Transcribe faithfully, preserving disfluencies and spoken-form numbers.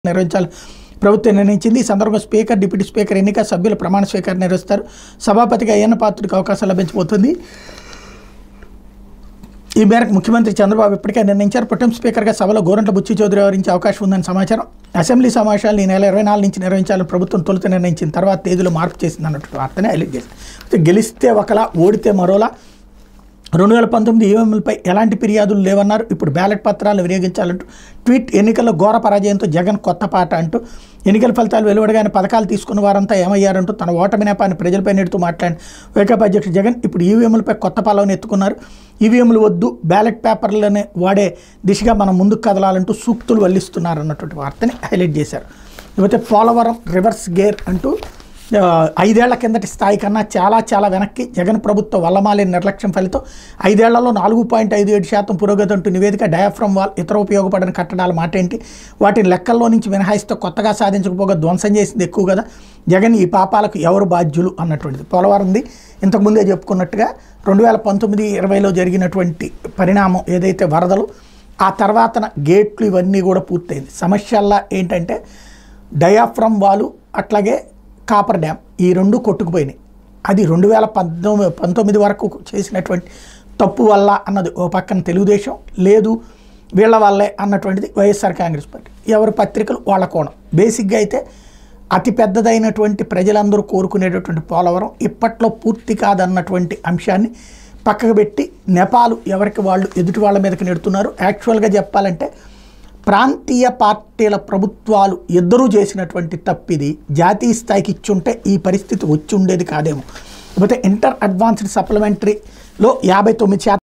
నిర్వహించాలి ప్రభుత్వం నిర్ణయించింది. ఈ సందర్భంగా స్పీకర్, డిప్యూటీ స్పీకర్ ఎన్నిక, సభ్యుల ప్రమాణ స్వీకారం నిర్వహిస్తారు. సభాపతిగా అయ్యన్న పాత్రుడికి అవకాశం లభించబోతుంది. ఈ మేరకు ముఖ్యమంత్రి చంద్రబాబు ఇప్పటికే నిర్ణయించారు. ప్రొటెం స్పీకర్గా సభలో గోరంట్ల బుచ్చి చౌదరి వ్యవహరించే అవకాశం ఉందని సమాచారం. అసెంబ్లీ సమావేశాలు ఈ నెల ఇరవై నాలుగు నుంచి నిర్వహించాలని ప్రభుత్వం తొలుత నిర్ణయించిన తర్వాత తేదీలో మార్పు చేసింది అన్నట్టు వార్తనే హైలైట్ చేసింది. గెలిస్తే ఒకలా, ఓడితే మరోలా. రెండు వేల పంతొమ్మిది ఈవీఎంలపై ఎలాంటి ఫిర్యాదులు లేవన్నారు. ఇప్పుడు బ్యాలెట్ పత్రాలు వినియోగించాలంటూ ట్వీట్. ఎన్నికల్లో ఘోర పరాజయంతో జగన్ కొత్త పాట అంటూ ఎన్నికల ఫలితాలు వెలువడగానే పథకాలు తీసుకున్న వారంతా ఏమయ్యారంటూ తన ఓటమి నేపాన్ని ప్రజలపై నెడుతూ మాట్లాడిన వైకాపా అధ్యక్షుడు జగన్ ఇప్పుడు ఈవీఎంలపై కొత్త పాలన ఎత్తుకున్నారు. ఈవీఎంలు వద్దు, బ్యాలెట్ పేపర్లనే వాడే దిశగా మనం ముందుకు కదలాలంటూ సూక్తులు వల్లిస్తున్నారు అన్నటువంటి వార్తని హైలైట్ చేశారు. లేకపోతే పోలవరం రివర్స్ గేర్ అంటూ ఐదేళ్ల కిందటి స్థాయి కన్నా చాలా చాలా వెనక్కి జగన్ ప్రభుత్వ వల్లమాలిన నిర్లక్ష్యం ఫలితం ఐదేళ్లలో నాలుగు పాయింట్ ఐదు ఏడు శాతం పురోగతి అంటూ నివేదిక. డయాఫ్రమ్ వాల్, ఇతర ఉపయోగపడని కట్టడాల మాట ఏంటి? వాటిని లెక్కల్లో నుంచి మినహాయిస్తూ కొత్తగా సాధించకపోగా ధ్వంసం చేసింది ఎక్కువ కదా. జగన్ ఈ పాపాలకు ఎవరు బాధ్యులు అన్నటువంటిది. పోలవరంది ఇంతకుముందే చెప్పుకున్నట్టుగా రెండు వేల పంతొమ్మిది ఇరవైలో జరిగినటువంటి పరిణామం ఏదైతే వరదలు, ఆ తర్వాతన గేట్లు ఇవన్నీ కూడా పూర్తయింది. సమస్యల్లా ఏంటంటే డయాఫ్రమ్ వాలు అట్లాగే కాపర్ డ్యామ్ ఈ రెండు కొట్టుకుపోయినాయి. అది రెండు వేల పంతొమ్మిది పంతొమ్మిది వరకు చేసినటువంటి తప్పు వల్ల అన్నది ఓ పక్కన తెలుగుదేశం, లేదు వీళ్ళ వల్లే అన్నటువంటిది వైఎస్ఆర్ కాంగ్రెస్ పార్టీ. ఎవరి పత్రికలు వాళ్ళ కోణం. బేసిక్గా అయితే అతి పెద్దదైనటువంటి ప్రజలందరూ కోరుకునేటటువంటి పోలవరం ఇప్పట్లో పూర్తి కాదన్నటువంటి అంశాన్ని పక్కకు పెట్టి నెపాలు ఎవరికి వాళ్ళు ఎదుటి వాళ్ళ మీదకి నెడుతున్నారు. యాక్చువల్గా చెప్పాలంటే ప్రాంతీయ పార్టీల ప్రభుత్వాలు ఇద్దరూ చేసినటువంటి తప్పిది. జాతీయ స్థాయికి ఇచ్చుంటే ఈ పరిస్థితి వచ్చి ఉండేది కాదేమో. లేకపోతే ఇంటర్ అడ్వాన్స్డ్ సప్లిమెంటరీలో యాభై తొమ్మిది శాతం